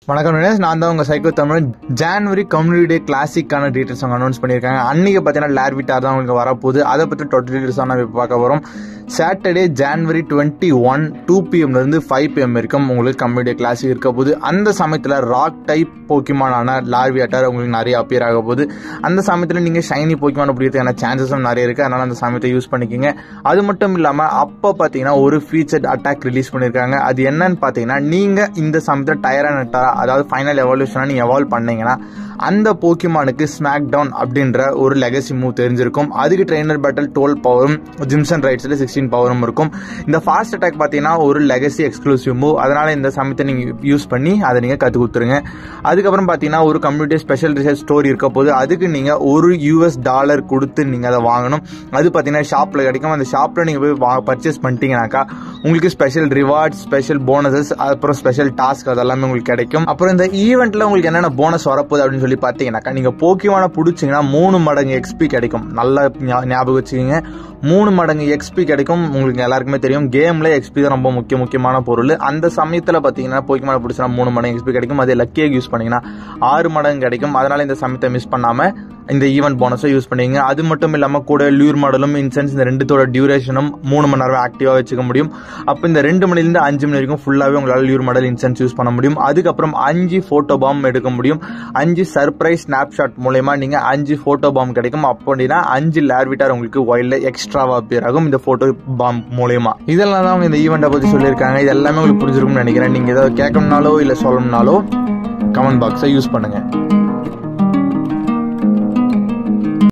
வணக்கம் நான் தான் உங்கள் psycho Tamil. January community day கிளாசிக்கான டீட்டெயில்ஸ் அவங்க அனௌன்ஸ் பண்ணியிருக்காங்க. அன்றைக்கி பார்த்தீங்கன்னா லேர்விட்டார் தான் உங்களுக்கு வரப்போகுது. அதை பற்றி டோட்டல் டீட்டெயில்ஸ் தான் நம்ம இப்போ பார்க்க வரோம். Saturday January 21 2 PM to 5 PM வரைக்கும் உங்களுக்கு கம்யூனிட்டி டே கிளாசிக் இருக்க போகுது. அந்த சமயத்தில் ராக் டைப் போக்கிமானான லார்வியாட்டார் உங்களுக்கு நிறைய அப்பியர் ஆக போகுது. அந்த சமயத்தில் நீங்கள் ஷைனி போக்கிமான பிடிக்கிறதுக்கான சான்சஸும் நிறைய இருக்குது. அதனால் அந்த சமயத்தை யூஸ் பண்ணிக்கோங்க. அது மட்டும் இல்லாமல் அப்போ பார்த்தீங்கன்னா ஒரு ஃபீச்சர்ட் அட்டாக் ரிலீஸ் பண்ணியிருக்காங்க. அது என்னன்னு பார்த்தீங்கன்னா, நீங்கள் இந்த சமயத்தில் டயரானட்டாரா அதாவது ஃபைனல் எவால்யூஷனாக நீங்கள் எவால்வ் பண்ணீங்கன்னா அந்த போக்கிமானுக்கு ஸ்மாக் டவுன் அப்படின்ற ஒரு லெகசி மூவ் தெரிஞ்சிருக்கும். அதுக்கு ட்ரெயினர் பேட்டல் 12 பவரும் ஜிம்சன் ரைட்ஸில் 16 பவரும் இருக்கும். இந்த ஃபாஸ்ட் அட்டாக் பார்த்தீங்கன்னா ஒரு லெகசி எக்ஸ்க்ளூசிவ் மூவ். அதனால் இந்த சமயத்தை நீங்கள் யூஸ் பண்ணி அதை நீங்கள் கற்றுக் கொடுத்துருங்க. அதுக்கப்புறம் பார்த்தீங்கன்னா ஒரு கம்யூனிட்டி ஸ்பெஷல் ரிசர்ச் ஸ்டோரி இருக்க போது அதுக்கு நீங்கள் $1 கொடுத்து நீங்கள் அதை வாங்கணும். அது பார்த்தீங்கன்னா ஷாப்பில் கிடைக்கும். அந்த ஷாப்பில் நீங்கள் போய் பர்ச்சேஸ் பண்ணிட்டீங்கன்னாக்கா உங்களுக்கு ஸ்பெஷல் ரிவார்ட்ஸ், ஸ்பெஷல் போனஸஸ், அப்புறம் ஸ்பெஷல் டாஸ்க் அதெல்லாமே உங்களுக்கு கிடைக்கும். அப்புறம் இந்த ஈவெண்ட்டில் உங்களுக்கு என்னென்ன போனஸ் வரப்போகுது அப்படின்னு சொல்லி பார்த்தீங்கன்னாக்கா, நீங்கள் போக்கிமான பிடிச்சிங்கன்னா 3 மடங்கு XP கிடைக்கும். நல்லா ஞாபகம் வச்சுக்கோங்க, 3 மடங்கு XP கிடைக்கும். உங்களுக்கு எல்லாருக்குமே தெரியும் கேமில் XP தான் ரொம்ப முக்கியமான பொருள். அந்த சமயத்தில் பார்த்தீங்கன்னா போக்கிமான பிடிச்சினா 3 மடங்கு XP கிடைக்கும். அதே லக்கியாக யூஸ் பண்ணிங்கன்னா 6 மடங்கு கிடைக்கும். அதனால் இந்த சமயத்தை மிஸ் பண்ணாமல் இந்த ஈவெண்ட் போனஸை யூஸ் பண்ணிங்க. அது மட்டும் இல்லாமல் கூட லியூர் மாடலும் இன்சென்ஸ் இந்த ரெண்டுத்தோட டியூரேஷனும் 3 மணி நேரம் ஆக்டிவாக வச்சுக்க முடியும். அப்போ இந்த 2 மணிலேருந்து 5 மணி வரைக்கும் ஃபுல்லாகவே உங்களால் லியூர் மாடல் இன்சென்ஸ் யூஸ் பண்ண முடியும். அதுக்கப்புறம் 5 ஃபோட்டோ பாம் எடுக்க முடியும். 5 சர்ப்ரைஸ் ஸ்னாப்ஷாட் மூலயமா நீங்கள் 5 ஃபோட்டோ பாம் கிடைக்கும். அப்படின்னா 5 லார்விட்டார் உங்களுக்கு வைல்டில் எக்ஸ்ட்ராவாக அப்பியர் ஆகும் இந்த ஃபோட்டோ பாம் மூலயமா. இதெல்லாம் தான் அவங்க இந்த ஈவெண்ட்டை பற்றி சொல்லியிருக்காங்க. இது எல்லாமே உங்களுக்கு புரிஞ்சிருக்கும்னு நினைக்கிறேன். நீங்கள் ஏதாவது கேட்கணும்னாலோ இல்லை சொல்லணும்னாலோ கமெண்ட் பாக்ஸை யூஸ் பண்ணுங்கள்.